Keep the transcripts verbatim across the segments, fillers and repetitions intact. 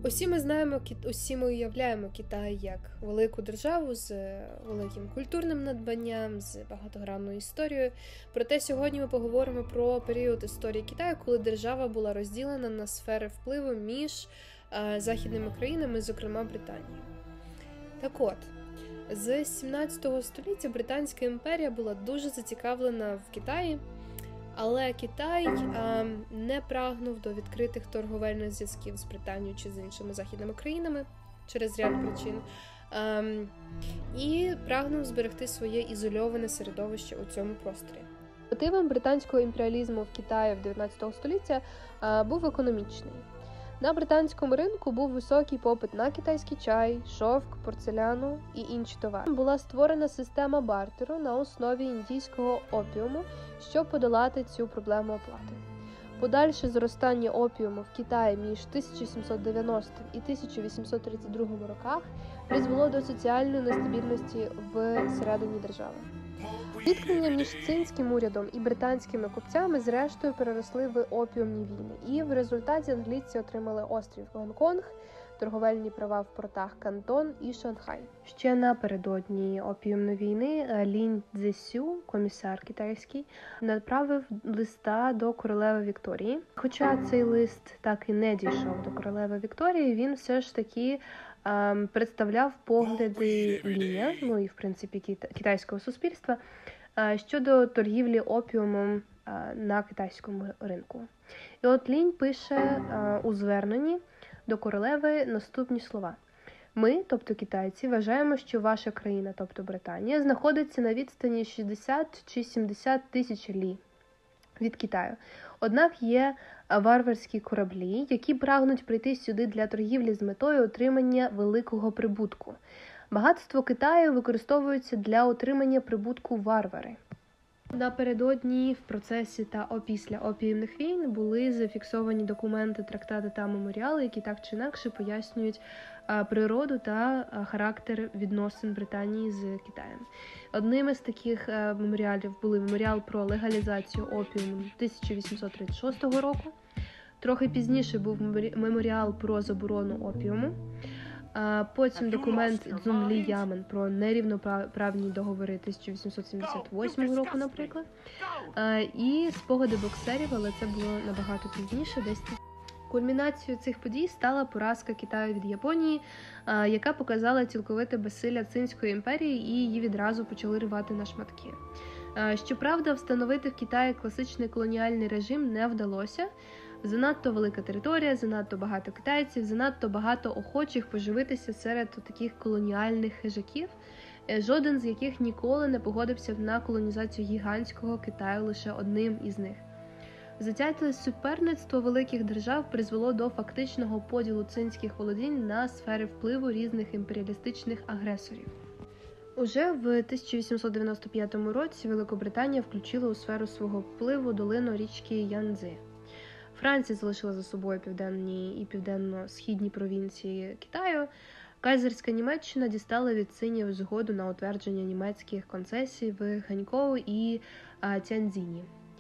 Усі ми знаємо, усі ми уявляємо Китай як велику державу з великим культурним надбанням, з багатогранною історією. Проте сьогодні ми поговоримо про період історії Китаю, коли держава була розділена на сфери впливу між західними країнами, зокрема Британією. Так от, з сімнадцятого століття Британська імперія була дуже зацікавлена в Китаї, але Китай а, не прагнув до відкритих торговельних зв'язків з Британією чи з іншими західними країнами через ряд причин, а, і прагнув зберегти своє ізольоване середовище у цьому просторі. Мотивом британського імперіалізму в Китаї в дев'ятнадцятого століття а, був економічний. На британському ринку був високий попит на китайський чай, шовк, порцеляну і інші товари. Була створена система бартеру на основі індійського опіуму, щоб подолати цю проблему оплати. Подальше зростання опіуму в Китаї між тисяча сімсот дев'яностим і тисяча вісімсот тридцять другим роках призвело до соціальної нестабільності всередині держави. Зіткнення між цинським урядом і британськими купцями зрештою переросли в опіумні війни, і в результаті англійці отримали острів Гонконг, торговельні права в портах Кантон і Шанхай. Ще напередодні опіумної війни Лінь Цзесю, комісар китайський, направив листа до королеви Вікторії. Хоча цей лист так і не дійшов до королеви Вікторії, він все ж таки ем, представляв погляди Ліня, ну і в принципі китайського суспільства, е, щодо торгівлі опіумом е, на китайському ринку. І от Лінь пише е, у зверненні до королеви наступні слова. Ми, тобто китайці, вважаємо, що ваша країна, тобто Британія, знаходиться на відстані шістдесят чи сімдесят тисяч лі від Китаю. Однак є варварські кораблі, які прагнуть прийти сюди для торгівлі з метою отримання великого прибутку. Багатство Китаю використовується для отримання прибутку варвари. Напередодні, в процесі та опісля опіумних війн були зафіксовані документи, трактати та меморіали, які так чи інакше пояснюють а, природу та а, характер відносин Британії з Китаєм. Одним із таких а, меморіалів були меморіал про легалізацію опіуму тисяча вісімсот тридцять шостого року. Трохи пізніше був меморіал про заборону опіуму. Потім документ Цзунлі Ямен про нерівноправні договори тисяча вісімсот сімдесят восьмого року, наприклад. І спогади боксерів, але це було набагато пізніше, десь. Кульмінацією цих подій стала поразка Китаю від Японії, яка показала цілковите безсилля Цинської імперії, і її відразу почали рвати на шматки. Щоправда, встановити в Китаї класичний колоніальний режим не вдалося. Занадто велика територія, занадто багато китайців, занадто багато охочих поживитися серед таких колоніальних хижаків, жоден з яких ніколи не погодився на колонізацію гігантського Китаю, лише одним із них. Затяте суперництво великих держав призвело до фактичного поділу цинських володінь на сфери впливу різних імперіалістичних агресорів. Уже в тисяча вісімсот дев'яносто п'ятому році Великобританія включила у сферу свого впливу долину річки Янцзи. Франція залишила за собою південні і південно-східні провінції Китаю. Кайзерська Німеччина дістала від цинів згоду на утвердження німецьких концесій в Ганькоу і Тяньцзіні.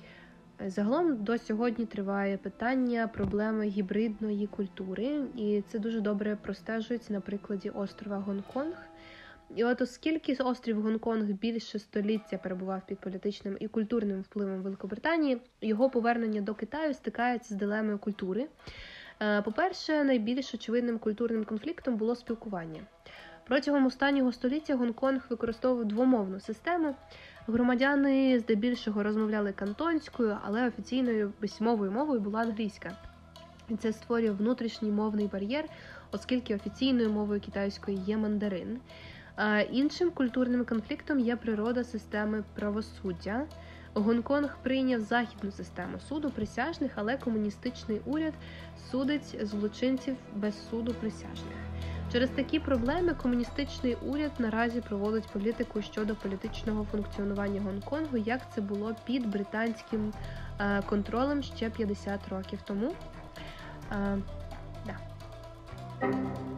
Загалом до сьогодні триває питання проблеми гібридної культури, і це дуже добре простежується на прикладі острова Гонконг. І от оскільки острів Гонконг більше століття перебував під політичним і культурним впливом Великобританії, його повернення до Китаю стикається з дилемою культури. По-перше, найбільш очевидним культурним конфліктом було спілкування. Протягом останнього століття Гонконг використовував двомовну систему. Громадяни здебільшого розмовляли кантонською, але офіційною письмовою мовою була англійська. І це створює внутрішній мовний бар'єр, оскільки офіційною мовою китайської є мандарин. А іншим культурним конфліктом є природа системи правосуддя. Гонконг прийняв західну систему суду присяжних, але комуністичний уряд судить злочинців без суду присяжних. Через такі проблеми комуністичний уряд наразі проводить політику щодо політичного функціонування Гонконгу, як це було під британським е, контролем ще п'ятдесят років тому. Е, да.